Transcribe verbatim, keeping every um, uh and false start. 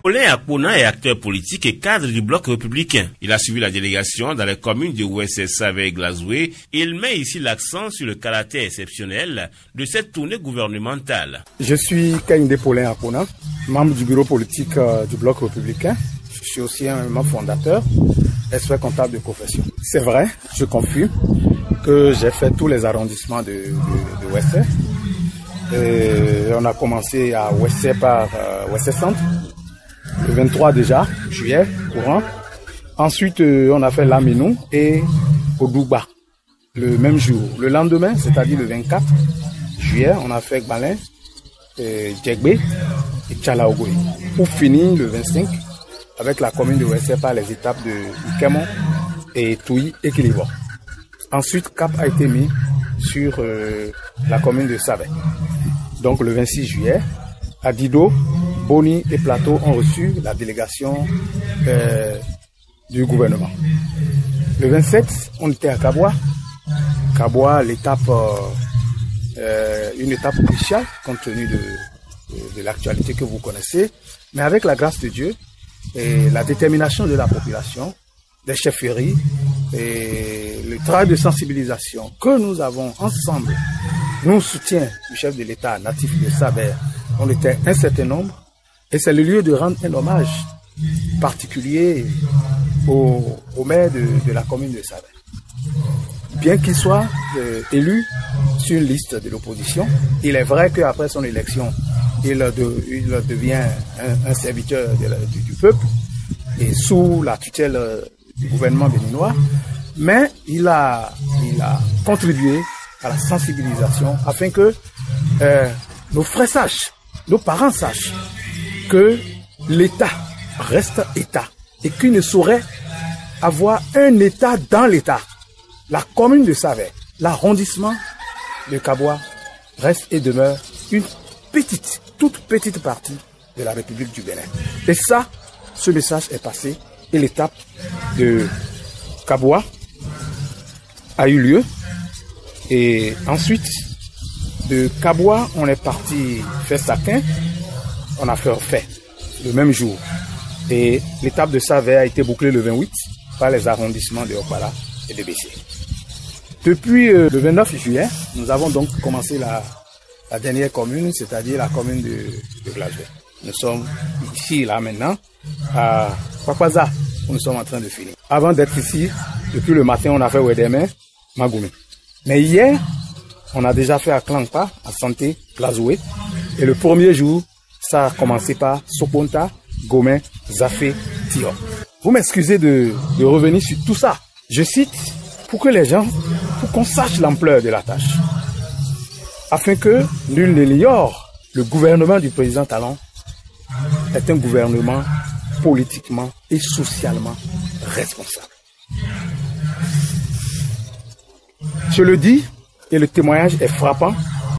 Paulin Akpona est acteur politique et cadre du bloc républicain. Il a suivi la délégation dans les communes de Ouessé, Savè et Glazoué. Il met ici l'accent sur le caractère exceptionnel de cette tournée gouvernementale. Je suis Kehinde Paulin Akpona, membre du bureau politique euh, du bloc républicain. Je suis aussi un membre fondateur, expert comptable de profession. C'est vrai, je confirme que j'ai fait tous les arrondissements de, de, de Ouessé. Et on a commencé à Ouessé par euh, Ouessé Centre, le vingt-trois déjà, juillet, courant. Ensuite, euh, on a fait Laminou et Odouba, le même jour. Le lendemain, c'est-à-dire le vingt-quatre juillet, on a fait Gbalin, Djegbe et Tchalaogoy. Pour finir, le vingt-cinq, avec la commune de Ouessé par les étapes de Ikemon et Touy et Kilibo. Ensuite, cap a été mis sur euh, la commune de Savè. Donc le vingt-six juillet, Adido, Boni et Plateau ont reçu la délégation euh, du gouvernement. Le vingt-sept, on était à Kaboua. Kaboua, l'étape, euh, euh, une étape cruciale compte tenu de, de, de l'actualité que vous connaissez. Mais avec la grâce de Dieu et la détermination de la population, des chefferies et le travail de sensibilisation que nous avons ensemble, nous soutient le chef de l'État natif de Savè. On était un certain nombre et c'est le lieu de rendre un hommage particulier au, au maire de, de la commune de Savè. Bien qu'il soit euh, élu sur une liste de l'opposition, il est vrai qu'après son élection, il, de, il devient un, un serviteur de la, du, du peuple et sous la tutelle du gouvernement béninois, mais il a, il a contribué à la sensibilisation afin que euh, nos frères sachent, nos parents sachent que l'État reste État et qu'il ne saurait avoir un État dans l'État. La commune de Savè, l'arrondissement de Kaboua reste et demeure une petite, toute petite partie de la République du Bénin. Et ça, ce message est passé et l'étape de Kaboua a eu lieu. Et ensuite, de Kaboua, on est parti faire Sakin. On a fait fait le même jour. Et l'étape de Savè a été bouclée le vingt-huit par les arrondissements de Okpala et de Bessé. Depuis euh, le vingt-neuf juillet, nous avons donc commencé la, la dernière commune, c'est-à-dire la commune de, de Glazoué. Nous sommes ici, là maintenant, à Kwakwaza, où nous sommes en train de finir. Avant d'être ici, depuis le matin, on a fait Ouédémé, Magoumi. Mais hier, on a déjà fait à Klangpa, à Santé, Glazoué. Et le premier jour, ça a commencé par Soponta, Gomé, Zafé, Tio. Vous m'excusez de, de revenir sur tout ça. Je cite pour que les gens, pour qu'on sache l'ampleur de la tâche. Afin que nul n'ignore, le gouvernement du président Talon est un gouvernement politiquement et socialement responsable. Je le dis, et le témoignage est frappant,